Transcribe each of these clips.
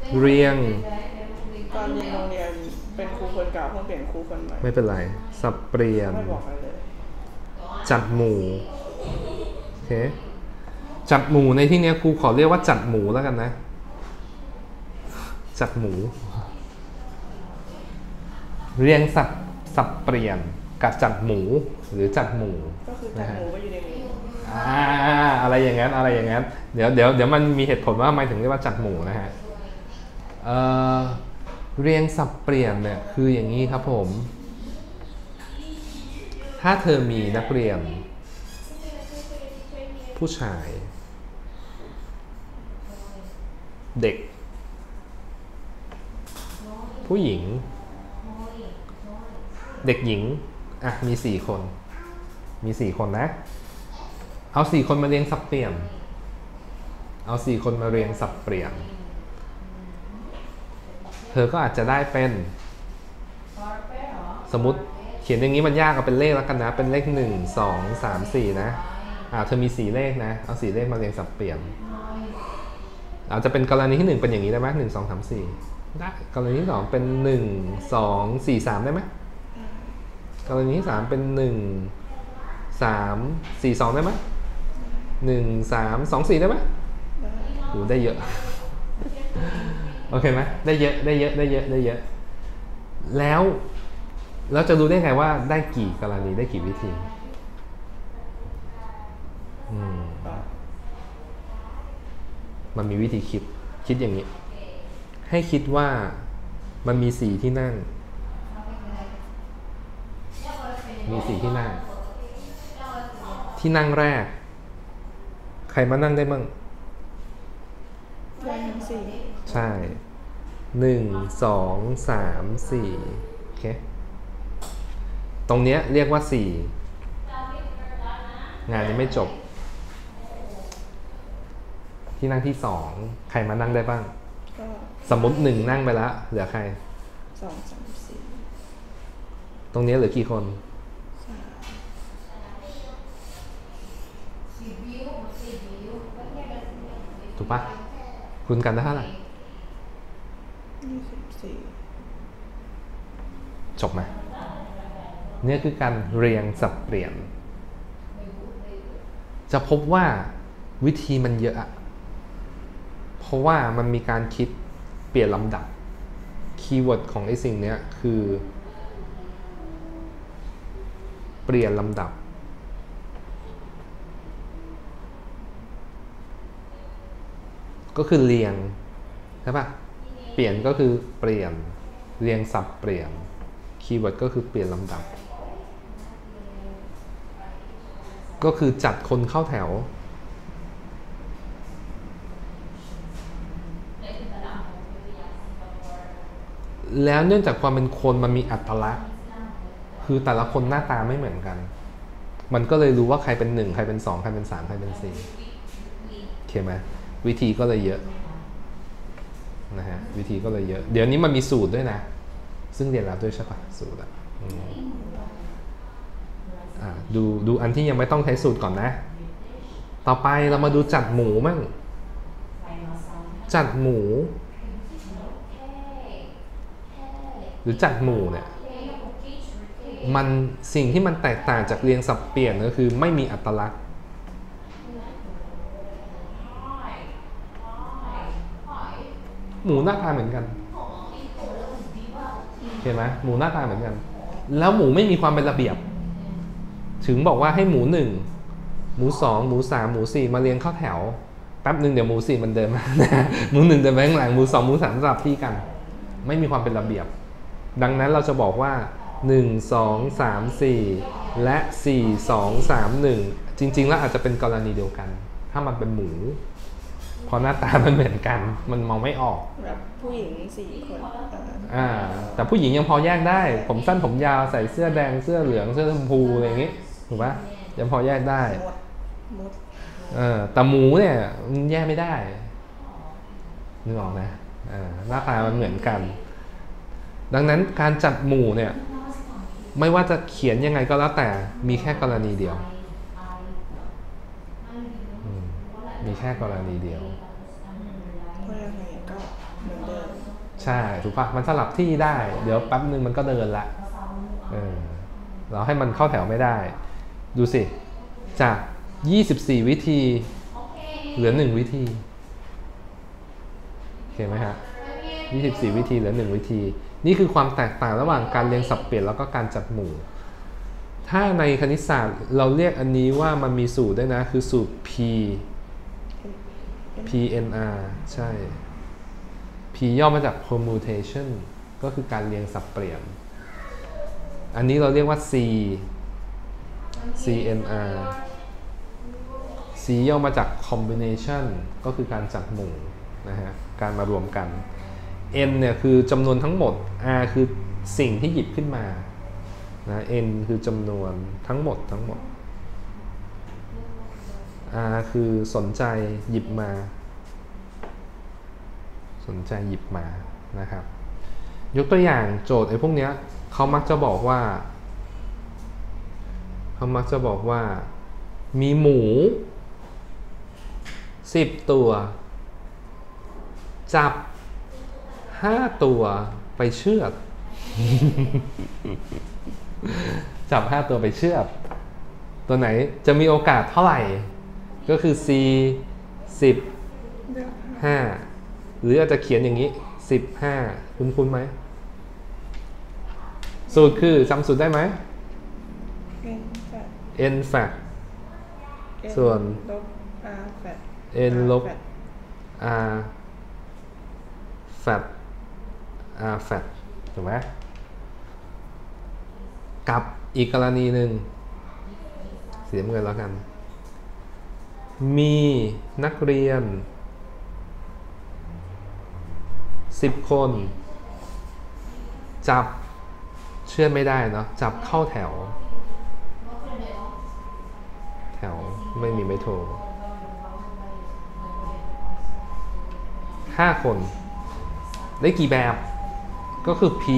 เรียงตอนเรียนโรงเรียนเป็นครูคนเก่าเพิ่งเปลี่ยนครูคนใหม่ไม่เป็นไรสับเปลี่ยนไม่บอกอะไรเลยจัดหมู่โอเคจัดหมู่ในที่นี้ครูขอเรียกว่าจัดหมู่แล้วกันนะจัดหมู่เรียงสับเปลี่ยนกับจัดหมู่หรือจัดหมู่ก็คือจัดหมู่ก็อยู่ในนี้อะไรอย่างนั้นอะไรอย่างนั้นเดี๋ยวมันมีเหตุผลว่าทำไมถึงเรียกว่าจัดหมู่นะฮะเรียงสับเปลี่ยนเนี่ยคืออย่างนี้ครับผมถ้าเธอมีนักเรียนผู้ชายเด็กผู้หญิงเด็กหญิงมี4 คนมี4 คนนะเอา4 คนมาเรียงสับเปลี่ยนเอา4 คนมาเรียงสับเปลี่ยนเธอก็อาจจะได้เป็นสมมุติเขียนอย่างนี้มันยากเอาเป็นเลขแล้วกันนะเป็นเลข1 2 3 4นะเธอมี4 เลขนะเอา4 เลขมาเรียงสับเปลี่ยนอาจจะเป็นกรณีที่1เป็นอย่างนี้ได้ไหม1 2 3 4ได้กรณีที่2เป็น1 2 4 3ได้ไหมกรณีที่3เป็น1 3 4 2ได้ไหม1 3 2 4ได้ไหมโหได้เยอะโอเคไหมได้เยอะแล้วเราจะรู้ได้ไงว่าได้กี่กรณีได้กี่วิธีมันมีวิธีคิดอย่างนี้ให้คิดว่ามันมี4 ที่นั่งมี4 ที่นั่งที่นั่งแรกใครมานั่งได้มั่งได้ทั้ง4 ใช่1 2 3 4โอเคตรงเนี้ยเรียกว่า4งานยังไม่จบที่นั่งที่2ใครมานั่งได้บ้างสมมติ1นั่งไปแล้วเหลือใคร 2 3 4 ตรงนี้เหลือกี่คนถูกปะคุณกันได้เท่าไหร่ 24 จบไหมเนี่ยคือการเรียงสับเปลี่ยนจะพบว่าวิธีมันเยอะเพราะว่ามันมีการคิดเปลี่ยนลำดับคีย์เวิร์ดของไอ้สิ่งนี้คือเปลี่ยนลำดับก็คือเรียงใช่ปะเปลี่ยนก็คือเปลี่ยนเรียงสับเปลี่ยนคีย์เวิร์ดก็คือเปลี่ยนลำดับก็คือจัดคนเข้าแถวแล้วเนื่องจากความเป็นคนมันมีอัตลักษณ์คือแต่ละคนหน้าตาไม่เหมือนกันมันก็เลยรู้ว่าใครเป็น1ใครเป็น2ใครเป็น3ใครเป็น4โอเคไหมวิธีก็เลยเยอะนะฮะวิธีก็เลยเยอะเดี๋ยวนี้มันมีสูตรด้วยนะซึ่งเรียนแล้วด้วยใช่ปะสูตรดูอันที่ยังไม่ต้องใช้สูตรก่อนนะต่อไปเรามาดูจัดหมูมั่งจัดหมูหรือจัดหมู่เนี่ยมันสิ่งที่มันแตกต่างจากเรียงสับเปลี่ยนก็คือไม่มีอัตลักษณ์หมูหน้าตาเหมือนกันเห็นไหมหมูหน้าตาเหมือนกันแล้วหมูไม่มีความเป็นระเบียบถึงบอกว่าให้หมู1หมู2หมู3หมู4มาเรียงเข้าแถวแป๊บนึงเดี๋ยวหมู4มันเดินมาหมู1เดินไปข้างหลังหมู2หมู3สลับที่กันไม่มีความเป็นระเบียบดังนั้นเราจะบอกว่า1 2 3 4และ4 2 3 1จริงๆแล้วอาจจะเป็นกรณีเดียวกันถ้ามันเป็นหมูเพราะหน้าตามันเหมือนกันมันมองไม่ออกแบบผู้หญิง4 คนแต่ผู้หญิงยังพอแยกได้ผมสั้นผมยาวใส่เสื้อแดงเสื้อเหลืองเสื้อชมพูอะไรอย่างงี้ถูกปะยังพอแยกได้แต่หมูเนี่ยแยกไม่ได้นึกออกนะหน้าตามันเหมือนกันดังนั้นการจัดหมู่เนี่ยไม่ว่าจะเขียนยังไงก็แล้วแต่มีแค่กรณีเดียวมีแค่กรณีเดียวเพราะยังไงก็เหมือนเดิมใช่ถูกปะมันสลับที่ได้เดี๋ยวแป๊บนึงมันก็เดินละเราให้มันเข้าแถวไม่ได้ดูสิจาก24วิธีเหลือ1วิธีโอเคไหมฮะ24วิธีเหลือ1วิธีนี่คือความแตกต่างระหว่างการเรียงสับเปลี่ยนแล้วก็การจัดหมู่ถ้าในคณิตศาสตร์เราเรียกอันนี้ว่ามันมีสูตรด้วยนะคือสูตร PNR ใช่ P ย่อมาจาก permutation ก็คือการเรียงสับเปลี่ยนอันนี้เราเรียกว่า CNR C ย่อมาจาก combination ก็คือการจัดหมู่นะฮะการมารวมกัน N เนี่ยคือจำนวนทั้งหมด R คือสิ่งที่หยิบขึ้นมานะ N คือจำนวนทั้งหมดR คือสนใจหยิบมานะครับยกตัวอย่างโจทย์ไอ้พวกเนี้ยเขามักจะบอกว่ามีหมู10ตัวจับ5ตัวไปเชือด จับ5ตัวไปเชือดตัวไหนจะมีโอกาสเท่าไหร่ก็คือ C 15หรืออาจจะเขียนอย่างนี้15คุ้นไหมสูตรคือจำสูตรได้ไหม n fact ส่วน n ลบ r fact r fact ถูกไหมกับอีกกรณีหนึ่งเสียเงินแล้วกันมีนักเรียน10 คนจับเชื่อไม่ได้เนาะจับเข้าแถวไม่มีไม่โทร5 คนได้กี่แบบก็คือ P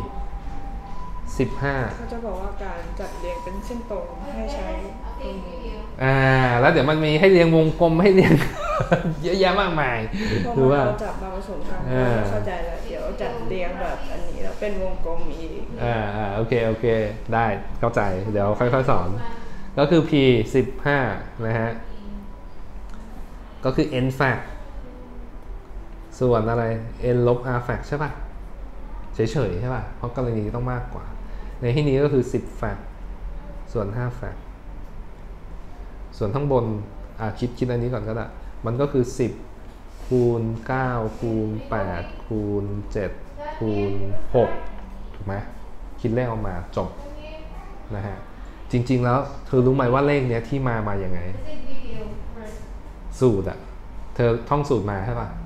15 เขาจะบอกว่าการจัดเรียงเป็นเส้นตรงให้ใช้ตรงนี้แล้วเดี๋ยวมันมีให้เรียงวงกลมให้เรียง เยอะแยะมากมายหรือว่าเราจับมาผสมกันเข้าใจแล้วเดี๋ยวจัดเรียงแบบอันนี้แล้วเป็นวงกลมอีกโอเคได้เข้าใจเดี๋ยวค่อยๆสอนก็คือ P 15นะฮะก็คือ n fact ส่วนอะไร n ลบ r fact ใช่ป่ะเฉยๆใช่ป่ะเพราะกรณีต้องมากกว่าในที่นี้ก็คือ10 fact ส่วน5 fact ส่วนข้างบนคิดอันนี้ก่อนก็ได้มันก็คือ10คูณ9คูณ8คูณ7คูณ6ถูกไหมคิดเลขออกมาจบนะฮะจริงๆแล้วเธอรู้ไหมว่าเลขเนี้ยที่มาอย่างไงสูตรเธอท่องสูตรมาใช่ป่ะ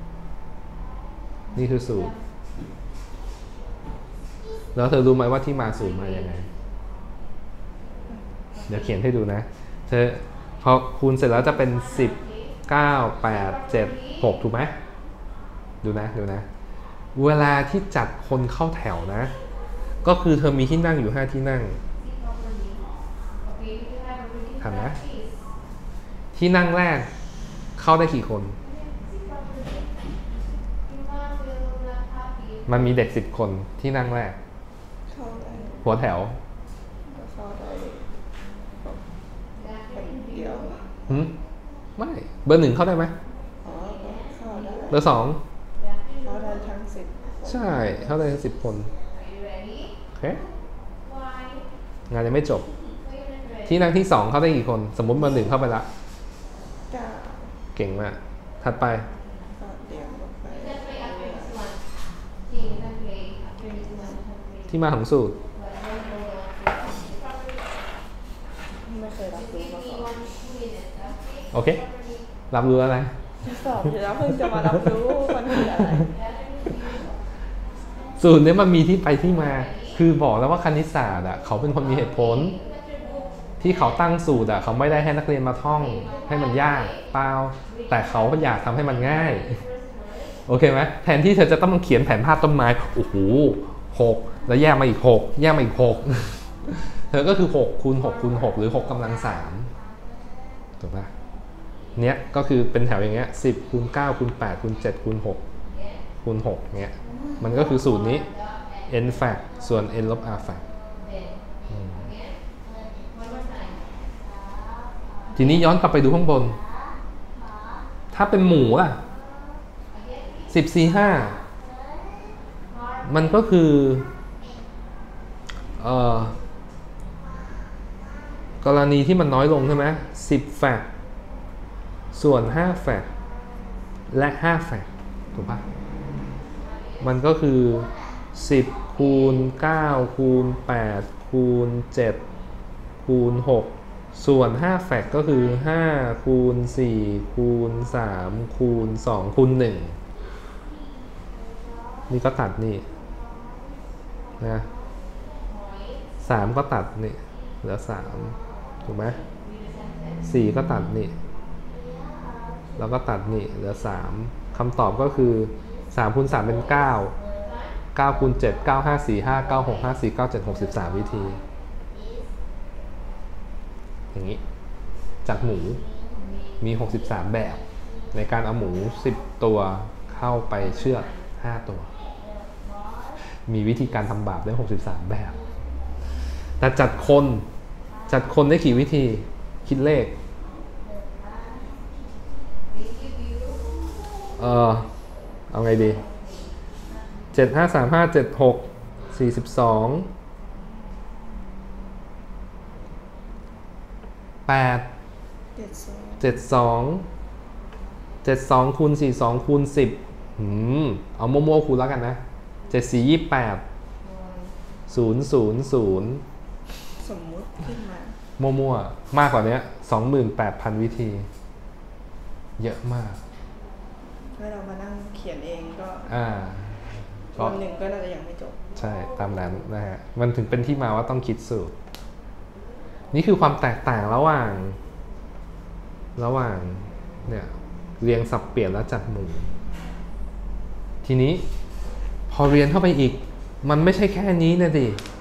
นี่คือสูตรแล้วเธอรู้ไหมว่าที่มาสูตรมาอย่างไงเดี๋ยวเขียนให้ดูนะเธอพอคูณเสร็จแล้วจะเป็น10 9 8 7 6ถูกไหมดูนะเวลาที่จัดคนเข้าแถวนะก็คือเธอมีที่นั่งอยู่5ที่นั่งถามนะที่นั่งแรกเข้าได้กี่คนมันมีเด็ก10 คนที่นั่งแรกหัวแถวไม่เบอร์ 1เข้าได้ไหมเบอร์ 2 เข้าได้ทั้ง10 ใช่เข้าได้ทั้ง10 คนโอเคงานยังไม่จบที่นั่งที่2เข้าได้กี่คนสมมติเบอร์ 1เข้าไปละเก่งมากถัดไปที่มาของสูตรไม่เคยรับรู้มาก่อนโอเครับรู้อะไรสอบอยู่แล้วเพิ่งจะมารับรู้มันคืออะไรสูตรนี้มันมีที่ไปที่มาคือบอกแล้วว่าคณิตศาสตร์เขาเป็นคนมีเหตุผลที่เขาตั้งสูตรเขาไม่ได้ให้นักเรียนมาท่องให้มันยากเปล่าแต่เขาอยากทำให้มันง่ายโอเคไหมแทนที่เธอจะต้องเขียนแผนภาพต้นไม้โอ้โห6แล้วแยกมาอีก6แยกมาอีก6เธอก็คือ6คูณ6คูณ6หรือ6กำลัง3ถูกปะเนี้ยก็คือเป็นแถวอย่างเงี้ย10คูณ9คูณ8คูณ7คูณ6 คูณ6เงี้ยมันก็คือสูตรนี้ n fact ส่วน n ลบ r fact ทีนี้ย้อนกลับไปดูข้างบนถ้าเป็นหมูล่ะ10 4 5มันก็คือกรณีที่มันน้อยลงใช่ไหม10 แฟกส่วน5 แฟกและ5 แฟกถูกปะมันก็คือ10คูณ9คูณ8คูณ7คูณ6ส่วน5 แฟกก็คือ5คูณ4คูณ3คูณ2คูณ1นี่ก็ตัดนี่นะ3ก็ตัดนี่เหลือ3ถูกไหม4ก็ตัดนี่แล้วก็ตัดนี่เหลือ3คำตอบก็คือ3คูณ3เป็น9 9คูณ7 9 5 4 5 9 6 5 4 9 7 6 13วิธีอย่างนี้จากหมูมี63แบบในการเอาหมู10ตัวเข้าไปเชือด5ตัวมีวิธีการทำบาปได้63แบบแต่จัดคนได้กี่วิธีคิดเลขเอาไงดี7 5 3 5 7 6 42 8 72 72คูณ42คูณ10เอามั่วๆคูณแล้วกันนะ7 4 28 0 0 0 สมมุติขึ้นมามั่วๆมากกว่านี้ 28,000 วิธีเยอะมากถ้าเรามานั่งเขียนเองก็วันหนึ่งก็น่าจะยังไม่จบใช่ตามนั้นนะฮะมันถึงเป็นที่มาว่าต้องคิดสูตรนี่คือความแตกต่างระหว่างเนี่ยเรียงสับเปลี่ยนแล้วจัดหมู่ทีนี้พอเรียนเข้าไปอีกมันไม่ใช่แค่นี้นะดิ